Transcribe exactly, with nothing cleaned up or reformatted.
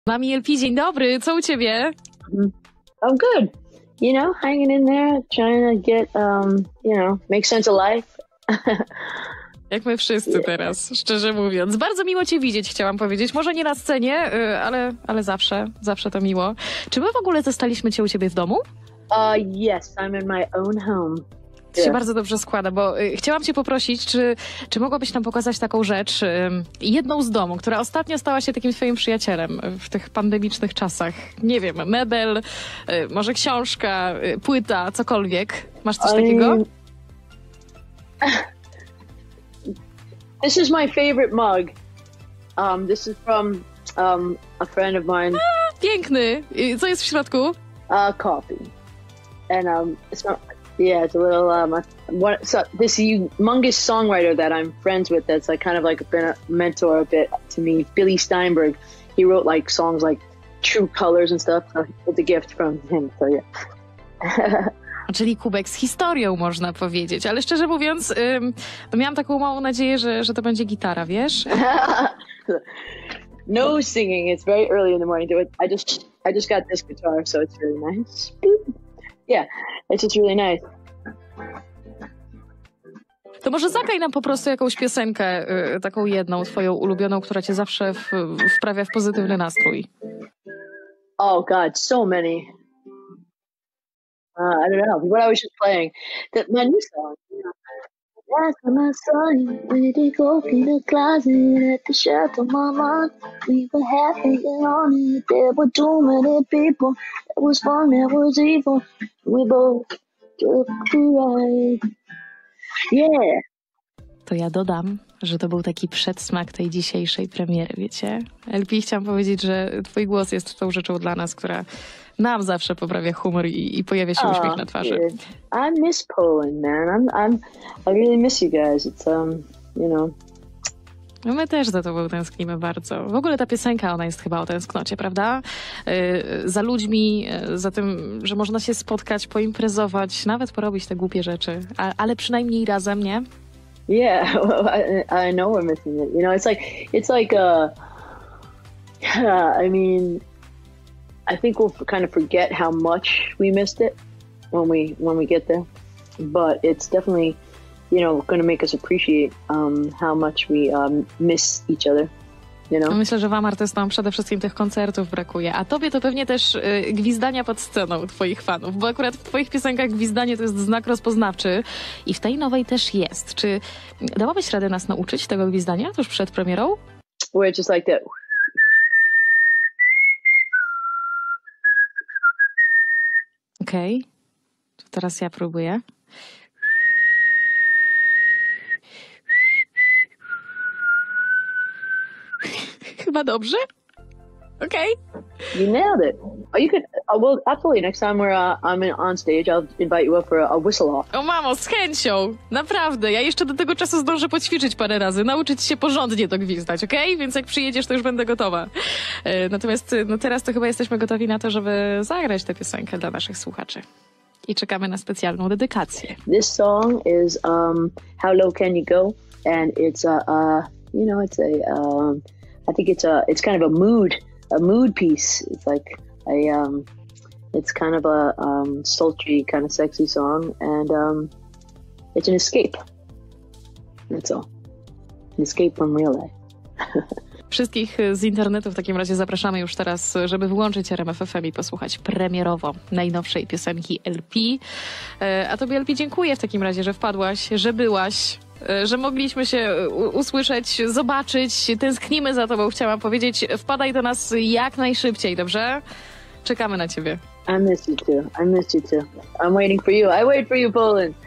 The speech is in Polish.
Mami L P, dzień dobry, co u ciebie? I'm good. You know, hanging in there, trying to get, um, you know, make sense of life. Jak my wszyscy teraz, szczerze mówiąc. Bardzo miło cię widzieć, chciałam powiedzieć. Może nie na scenie, ale, ale zawsze, zawsze to miło. Czy my w ogóle zostaliśmy cię u ciebie w domu? Uh, yes, I'm in my own home. To się bardzo dobrze składa, bo y, chciałam cię poprosić, czy, czy mogłabyś nam pokazać taką rzecz, y, jedną z domu, która ostatnio stała się takim twoim przyjacielem w tych pandemicznych czasach. Nie wiem, mebel, y, może książka, y, płyta, cokolwiek. Masz coś I takiego? Mean... This is my favorite mug. Um, this is from um, a friend of mine. A, piękny. I co jest w środku? Uh, coffee. And um, it's not... Yeah, it's a little um, one, so this humongous songwriter that I'm friends with. That's like kind of like been a mentor a bit to me. Billy Steinberg. He wrote like songs like True Colors and stuff. So it's a gift from him. So yeah. Czyli kubek z historią, można powiedzieć. Ale szczerze mówiąc, ym, no miałam taką małą nadzieję, że, że to będzie gitara, wiesz? No singing. It's very early in the morning. I just I just got this guitar, so it's really nice. Yeah, it's just really nice. To może zagraj nam po prostu jakąś piosenkę, y, taką jedną, twoją ulubioną, która cię zawsze w, wprawia w pozytywny nastrój. Oh God, so many. Uh, I don't know. What I was just playing. The, my new song. After my son, we did go in the closet at the shelter, mama. We were happy and on it. There were too many people. There was fun, there was evil. We both took the ride. Yeah. To ja dodam, że to był taki przedsmak tej dzisiejszej premiery, wiecie? L P, chciałam powiedzieć, że twój głos jest tą rzeczą dla nas, która nam zawsze poprawia humor i, i pojawia się uśmiech na twarzy. Oh, I miss Poland, man. I'm, I'm, I really miss you guys. It's, um, you know. No my też za tobą tęsknimy bardzo. W ogóle ta piosenka, ona jest chyba o tęsknocie, prawda? Yy, za ludźmi, yy, za tym, że można się spotkać, poimprezować, nawet porobić te głupie rzeczy. A, ale przynajmniej razem, nie? Yeah, well, I, I know we're missing it. You know, it's like, it's like, uh, I mean, I think we'll kind of forget how much we missed it when we when we get there, but it's definitely, you know, going to make us appreciate um, how much we um, miss each other. You know? Myślę, że wam artystom przede wszystkim tych koncertów brakuje, a tobie to pewnie też y, gwizdania pod sceną twoich fanów, bo akurat w twoich piosenkach gwizdanie to jest znak rozpoznawczy i w tej nowej też jest. Czy dałabyś radę nas nauczyć tego gwizdania tuż przed premierą? Where it's just like that. Okej, okay. To teraz ja próbuję. Chyba dobrze? Okej. Okay. You nailed it. Oh, you could. Uh, well, absolutely. Next time we're uh, I'm in, on stage, I'll invite you up for a, a whistle off. O mamo, z chęcią. Naprawdę. Ja jeszcze do tego czasu zdążę poćwiczyć parę razy, nauczyć się porządnie to gwizdać, okej? Okay? Więc jak przyjedziesz, to już będę gotowa. E, natomiast no teraz to chyba jesteśmy gotowi na to, żeby zagrać tę piosenkę dla naszych słuchaczy. I czekamy na specjalną dedykację. This song is um, How Low Can You Go? And it's a, uh, you know, it's a, um, I think it's a, it's kind of a mood, a mood piece. It's like a, um, it's kind of a um, sultry, kind of sexy song, and um, it's an escape. That's all. An escape from real life. Wszystkich z internetu w takim razie zapraszamy już teraz, żeby wyłączyć R M F F M i posłuchać premierowo najnowszej piosenki L P. A tobie, L P, dziękuję w takim razie, że wpadłaś, że byłaś, że mogliśmy się usłyszeć, zobaczyć. Tęsknimy za tobą, chciałam powiedzieć. Wpadaj do nas jak najszybciej, dobrze? Czekamy na ciebie. I miss you too. I miss you too. I'm waiting for you. I wait for you, Poland.